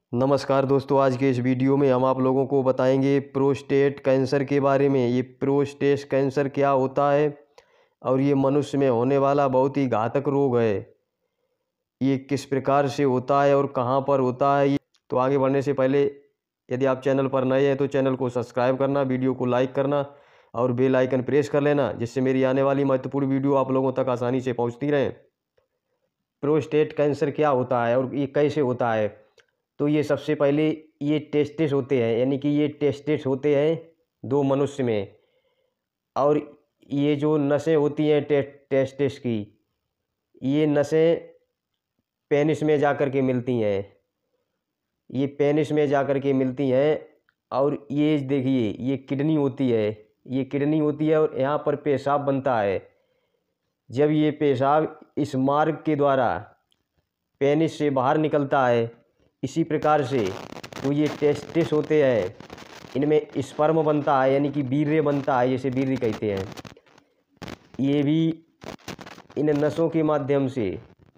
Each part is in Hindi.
नमस्कार दोस्तों, आज के इस वीडियो में हम आप लोगों को बताएंगे प्रोस्टेट कैंसर के बारे में। ये प्रोस्टेट कैंसर क्या होता है और ये मनुष्य में होने वाला बहुत ही घातक रोग है। ये किस प्रकार से होता है और कहाँ पर होता है। तो आगे बढ़ने से पहले यदि आप चैनल पर नए हैं तो चैनल को सब्सक्राइब करना, वीडियो को लाइक करना और बेल आइकन प्रेस कर लेना, जिससे मेरी आने वाली महत्वपूर्ण वीडियो आप लोगों तक आसानी से पहुँचती रहें। प्रोस्टेट कैंसर क्या होता है और ये कैसे होता है। तो ये सबसे पहले ये टेस्टिस होते हैं, यानी कि ये टेस्टिस होते हैं दो मनुष्य में। और ये जो नसें होती हैं टेस्टिस की, ये नसें पेनिस में जाकर के मिलती हैं। ये पेनिस में जाकर के मिलती हैं। और ये देखिए, ये किडनी होती है, ये किडनी होती है और यहाँ पर पेशाब बनता है। जब ये पेशाब इस मार्ग के द्वारा पेनिस से बाहर निकलता है, इसी प्रकार से तो ये टेस्टिस होते हैं, इनमें स्पर्म बनता है, यानी कि वीर्य बनता है, जैसे वीर्य कहते हैं। ये भी इन नसों के माध्यम से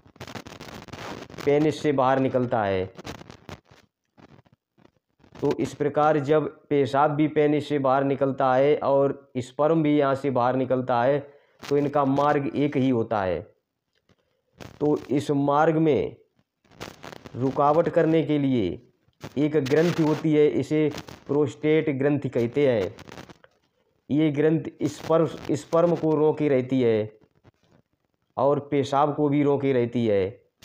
पेनिस से बाहर निकलता है। तो इस प्रकार जब पेशाब भी पेनिस से बाहर निकलता है और स्पर्म भी यहाँ से बाहर निकलता है, तो इनका मार्ग एक ही होता है। तो इस मार्ग में रुकावट करने के लिए एक ग्रंथि होती है, इसे प्रोस्टेट ग्रंथि कहते हैं। ये ग्रंथि स्पर्म को रोके रहती है और पेशाब को भी रोके रहती है।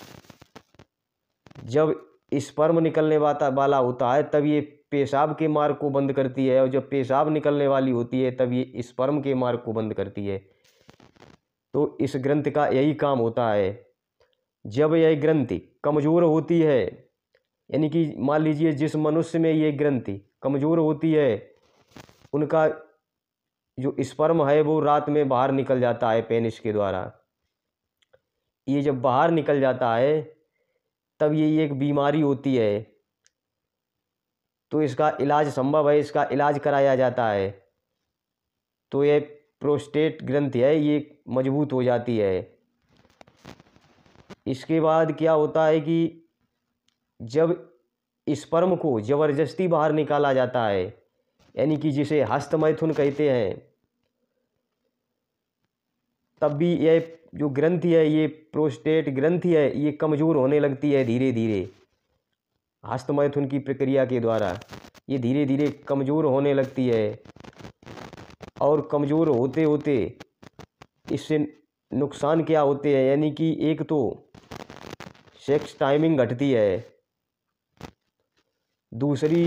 जब स्पर्म निकलने वाला होता है तब ये पेशाब के मार्ग को बंद करती है, और जब पेशाब निकलने वाली होती है तब ये स्पर्म के मार्ग को बंद करती है। तो इस ग्रंथि का यही काम होता है। जब यह ग्रंथि कमज़ोर होती है, यानी कि मान लीजिए जिस मनुष्य में ये ग्रंथि कमज़ोर होती है, उनका जो स्पर्म है वो रात में बाहर निकल जाता है पेनिस के द्वारा। ये जब बाहर निकल जाता है तब ये एक बीमारी होती है। तो इसका इलाज संभव है, इसका इलाज कराया जाता है। तो ये प्रोस्टेट ग्रंथि है, ये मजबूत हो जाती है। इसके बाद क्या होता है कि जब स्पर्म को ज़बरदस्ती बाहर निकाला जाता है, यानी कि जिसे हस्तमैथुन कहते हैं, तब भी यह जो ग्रंथि है, ये प्रोस्टेट ग्रंथि है, ये कमज़ोर होने लगती है धीरे धीरे। हस्तमैथुन की प्रक्रिया के द्वारा ये धीरे धीरे कमज़ोर होने लगती है। और कमज़ोर होते होते इससे नुकसान क्या होते हैं, यानी कि एक तो सेक्स टाइमिंग घटती है, दूसरी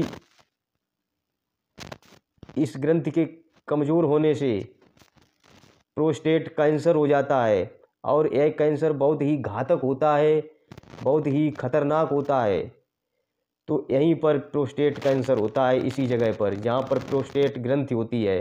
इस ग्रंथि के कमज़ोर होने से प्रोस्टेट कैंसर हो जाता है। और यह कैंसर बहुत ही घातक होता है, बहुत ही खतरनाक होता है। तो यहीं पर प्रोस्टेट कैंसर होता है, इसी जगह पर जहाँ पर प्रोस्टेट ग्रंथि होती है।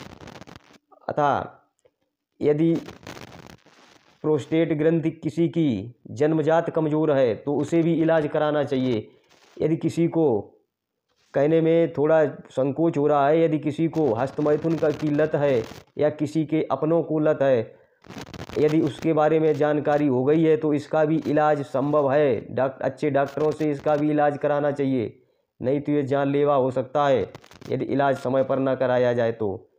अतः यदि प्रोस्टेट ग्रंथि किसी की जन्मजात कमज़ोर है तो उसे भी इलाज कराना चाहिए। यदि किसी को कहने में थोड़ा संकोच हो रहा है, यदि किसी को हस्तमैथुन की लत है या किसी के अपनों को लत है, यदि उसके बारे में जानकारी हो गई है तो इसका भी इलाज संभव है। अच्छे डॉक्टरों से इसका भी इलाज कराना चाहिए, नहीं तो ये जानलेवा हो सकता है यदि इलाज समय पर ना कराया जाए तो।